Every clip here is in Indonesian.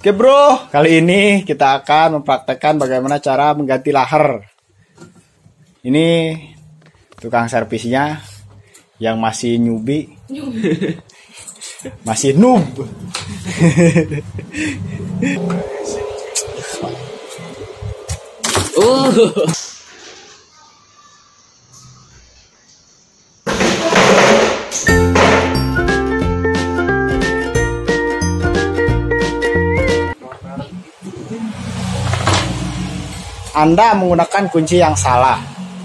Oke bro, kali ini kita akan mempraktekkan bagaimana cara mengganti lahar. Ini tukang servisnya yang masih newbie, masih noob. Anda menggunakan kunci yang salah.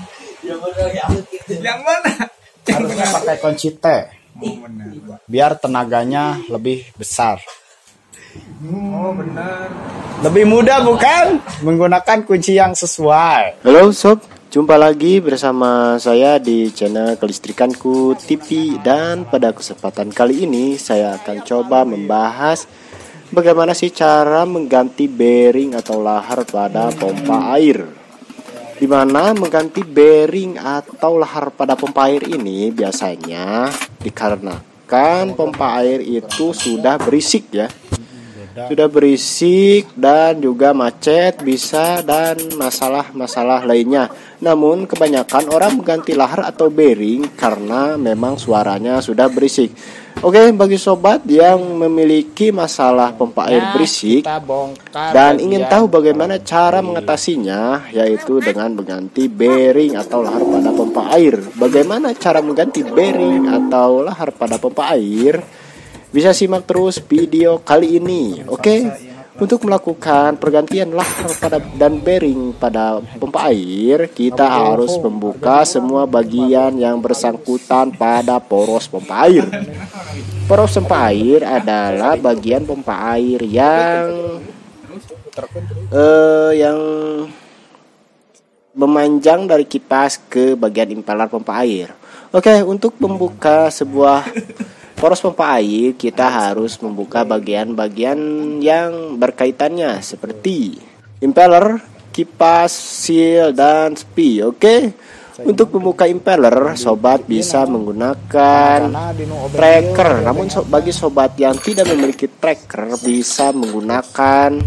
Yang mana? Harusnya pakai kunci T. Biar tenaganya lebih besar. Oh benar. Lebih mudah bukan? Menggunakan kunci yang sesuai. Halo sob, jumpa lagi bersama saya di channel Kelistrikanku TV. Dan pada kesempatan kali ini saya akan coba membahas bagaimana sih cara mengganti bearing atau lahar pada pompa air. Dimana mengganti bearing atau lahar pada pompa air ini biasanya dikarenakan pompa air itu sudah berisik ya. Sudah berisik dan juga macet bisa dan masalah-masalah lainnya. Namun kebanyakan orang mengganti lahar atau bearing karena memang suaranya sudah berisik. Oke, bagi sobat yang memiliki masalah pompa air berisik dan ingin tahu bagaimana cara mengatasinya, yaitu dengan mengganti bearing atau lahar pada pompa air. Bagaimana cara mengganti bearing atau lahar pada pompa air? Bisa simak terus video kali ini. Oke. Untuk melakukan pergantian lahar dan bearing pada pompa air, kita harus membuka semua bagian yang bersangkutan pada poros pompa air. Poros pompa air adalah bagian pompa air yang memanjang dari kipas ke bagian impeller pompa air. Oke, untuk membuka sebuah poros pompa air, kita harus membuka bagian-bagian yang berkaitannya seperti impeller, kipas, seal, dan sepi. Oke. Untuk membuka impeller, sobat bisa menggunakan tracker. Namun bagi sobat yang tidak memiliki tracker, bisa menggunakan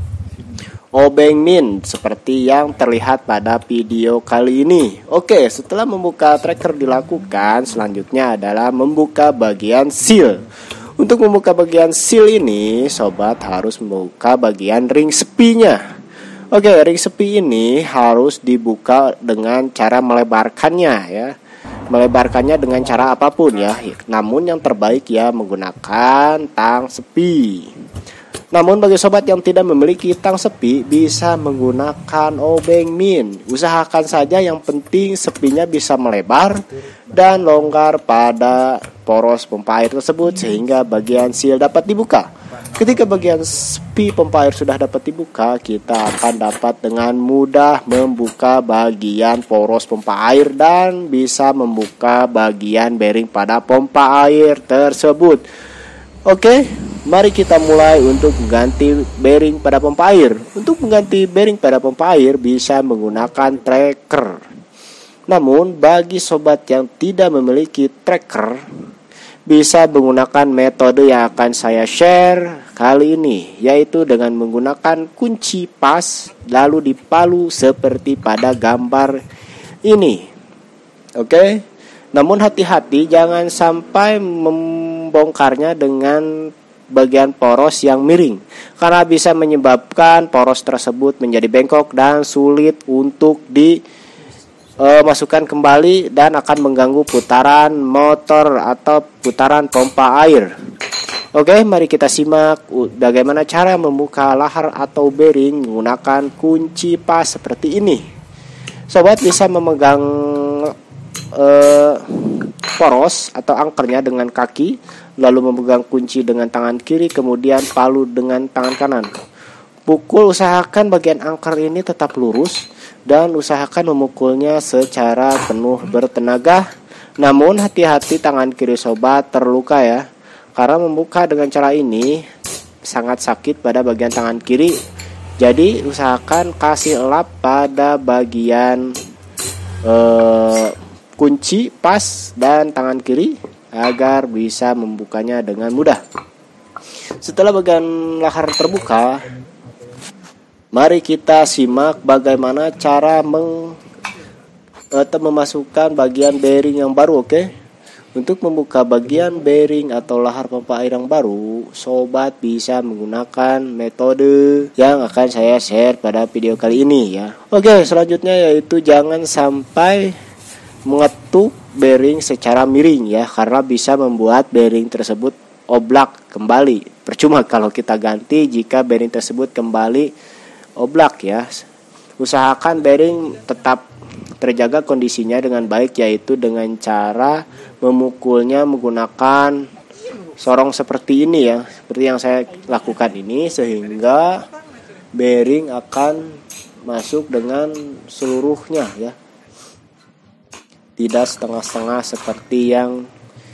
obeng min seperti yang terlihat pada video kali ini. Oke, setelah membuka tracker dilakukan, selanjutnya adalah membuka bagian seal. Untuk membuka bagian seal ini, sobat harus membuka bagian ring sepinya. Oke, ring sepi ini harus dibuka dengan cara melebarkannya ya. Melebarkannya dengan cara apapun ya. Namun yang terbaik ya menggunakan tang sepi. Namun bagi sobat yang tidak memiliki tang sepi, bisa menggunakan obeng min. Usahakan saja yang penting sepinya bisa melebar dan longgar pada poros pompa air tersebut sehingga bagian seal dapat dibuka. Ketika bagian sepi pompa air sudah dapat dibuka, kita akan dapat dengan mudah membuka bagian poros pompa air dan bisa membuka bagian bearing pada pompa air tersebut. Oke, mari kita mulai untuk mengganti bearing pada pompa air. Untuk mengganti bearing pada pompa air bisa menggunakan tracker. Namun bagi sobat yang tidak memiliki tracker, bisa menggunakan metode yang akan saya share kali ini, yaitu dengan menggunakan kunci pas lalu dipalu seperti pada gambar ini. Oke. Namun hati-hati jangan sampai membongkarnya dengan bagian poros yang miring, karena bisa menyebabkan poros tersebut menjadi bengkok dan sulit untuk dimasukkan kembali dan akan mengganggu putaran motor atau putaran pompa air. Oke, mari kita simak bagaimana cara membuka lahar atau bearing menggunakan kunci pas seperti ini. Sobat bisa memegang poros atau angkernya dengan kaki, lalu memegang kunci dengan tangan kiri, kemudian palu dengan tangan kanan. Pukul, usahakan bagian angker ini tetap lurus dan usahakan memukulnya secara penuh bertenaga. Namun hati-hati tangan kiri sobat terluka ya, karena membuka dengan cara ini sangat sakit pada bagian tangan kiri. Jadi usahakan kasih lap pada bagian kunci pas dan tangan kiri agar bisa membukanya dengan mudah. setelah bagian lahar terbuka, mari kita simak bagaimana cara memasukkan bagian bearing yang baru. Oke. Untuk membuka bagian bearing atau lahar pompa air yang baru, sobat bisa menggunakan metode yang akan saya share pada video kali ini ya. Oke, selanjutnya yaitu jangan sampai mengetuk bearing secara miring ya, karena bisa membuat bearing tersebut oblak kembali. Percuma kalau kita ganti jika bearing tersebut kembali oblak ya. Usahakan bearing tetap terjaga kondisinya dengan baik, yaitu dengan cara memukulnya menggunakan sorong seperti ini ya, seperti yang saya lakukan ini, sehingga bearing akan masuk dengan seluruhnya ya, tidak setengah-setengah seperti yang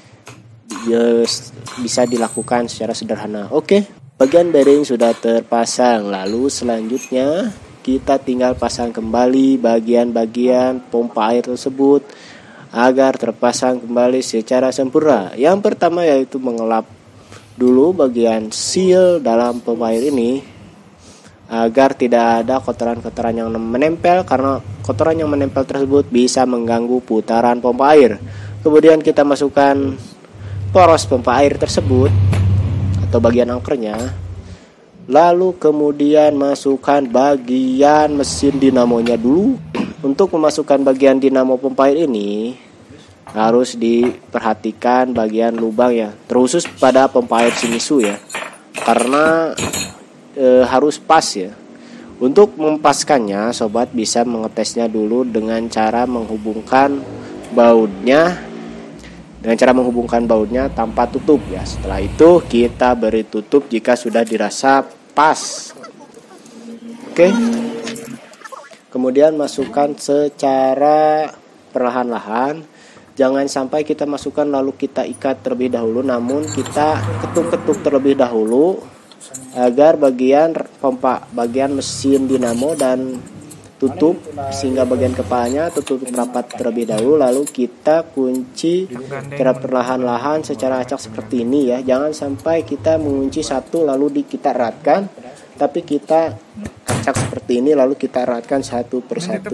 bisa dilakukan secara sederhana. Oke, bagian bearing sudah terpasang, lalu selanjutnya kita tinggal pasang kembali bagian-bagian pompa air tersebut agar terpasang kembali secara sempurna. Yang pertama yaitu mengelap dulu bagian seal dalam pompa air ini agar tidak ada kotoran-kotoran yang menempel, karena kotoran yang menempel tersebut bisa mengganggu putaran pompa air. Kemudian kita masukkan poros pompa air tersebut atau bagian angkernya. Lalu kemudian masukkan bagian mesin dinamonya dulu. Untuk memasukkan bagian dinamo pompa air ini harus diperhatikan bagian lubang ya, terkhusus pada pompa air Shimizu ya, karena harus pas ya. Untuk mempaskannya, sobat bisa mengetesnya dulu dengan cara menghubungkan bautnya tanpa tutup ya. Setelah itu kita beri tutup jika sudah dirasa pas. Oke. Kemudian masukkan secara perlahan-lahan. Jangan sampai kita masukkan lalu kita ikat terlebih dahulu, namun kita ketuk-ketuk terlebih dahulu agar bagian mesin dinamo dan tutup, sehingga bagian kepalanya tutup rapat terlebih dahulu, lalu kita kunci secara perlahan-lahan secara acak seperti ini ya. Jangan sampai kita mengunci satu lalu kita eratkan, tapi kita acak seperti ini lalu kita eratkan satu persatu.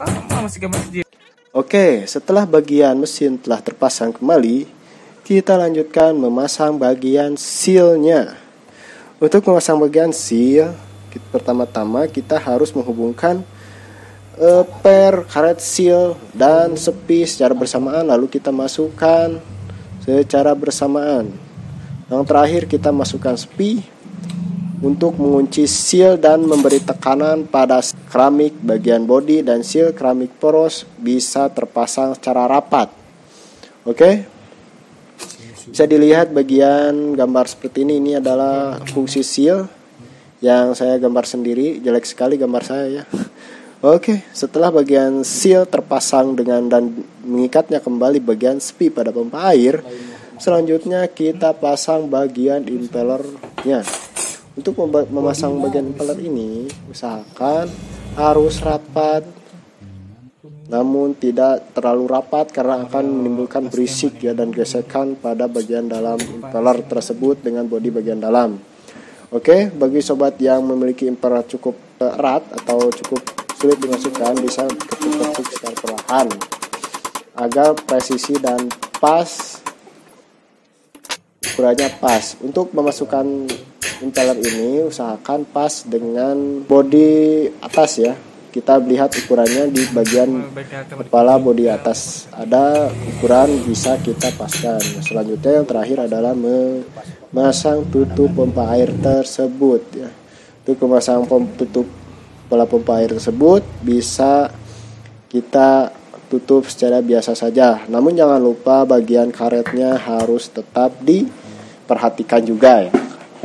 Oke, setelah bagian mesin telah terpasang kembali, kita lanjutkan memasang bagian sealnya. Untuk memasang bagian seal, pertama-tama kita harus menghubungkan per karet seal dan sepi secara bersamaan, lalu kita masukkan secara bersamaan. Yang terakhir kita masukkan sepi untuk mengunci seal dan memberi tekanan pada keramik bagian bodi, dan seal keramik poros bisa terpasang secara rapat. Oke, bisa dilihat bagian gambar seperti ini adalah fungsi seal yang saya gambar sendiri. Jelek sekali gambar saya ya. Oke, setelah bagian seal terpasang dan mengikatnya kembali bagian sepi pada pompa air, selanjutnya kita pasang bagian impellernya. Untuk memasang bagian impeller ini, usahakan harus rapat, namun tidak terlalu rapat karena akan menimbulkan berisik ya dan gesekan pada bagian dalam impeller tersebut dengan bodi bagian dalam. Oke, bagi sobat yang memiliki impeller cukup erat atau cukup sulit dimasukkan, bisa ketuk-ketuk secara perlahan agar presisi dan pas, ukurannya pas. Untuk memasukkan impeller ini usahakan pas dengan bodi atas ya. Kita lihat ukurannya di bagian kepala bodi atas ada ukuran, bisa kita paskan. Selanjutnya yang terakhir adalah memasang tutup pompa air tersebut ya. Untuk memasang tutup kepala pompa air tersebut bisa kita tutup secara biasa saja, namun jangan lupa bagian karetnya harus tetap diperhatikan juga ya.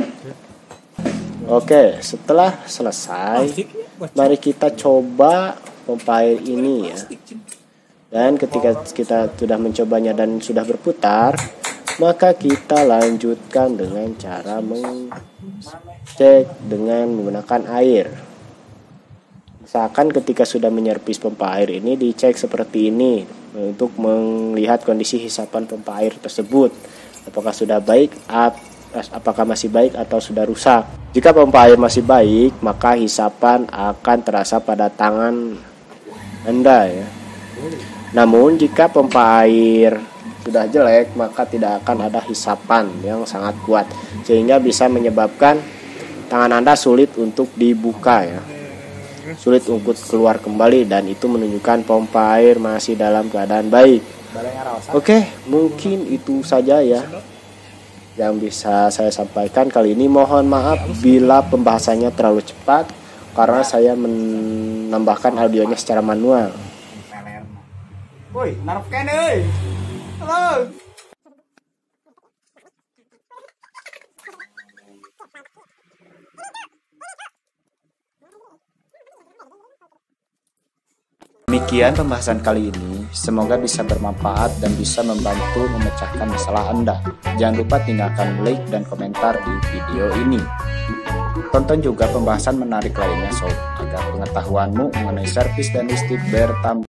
Oke, setelah selesai, mari kita coba pompa air ini ya. Dan ketika kita sudah mencobanya dan sudah berputar, maka kita lanjutkan dengan cara mengecek dengan menggunakan air. Misalkan ketika sudah menyervis pompa air ini, dicek seperti ini untuk melihat kondisi hisapan pompa air tersebut, apakah sudah baik apakah masih baik atau sudah rusak. Jika pompa air masih baik, maka hisapan akan terasa pada tangan Anda ya. Namun jika pompa air sudah jelek, maka tidak akan ada hisapan yang sangat kuat, sehingga bisa menyebabkan tangan Anda sulit untuk dibuka ya. Sulit untuk keluar kembali, dan itu menunjukkan pompa air masih dalam keadaan baik. Oke, mungkin itu saja ya yang bisa saya sampaikan kali ini. Mohon maaf bila pembahasannya terlalu cepat karena saya menambahkan audionya secara manual. Woi, narap kene euy. Halo. Demikian pembahasan kali ini, semoga bisa bermanfaat dan bisa membantu memecahkan masalah Anda. Jangan lupa tinggalkan like dan komentar di video ini. Tonton juga pembahasan menarik lainnya sob, agar pengetahuanmu mengenai servis dan listrik bertambah.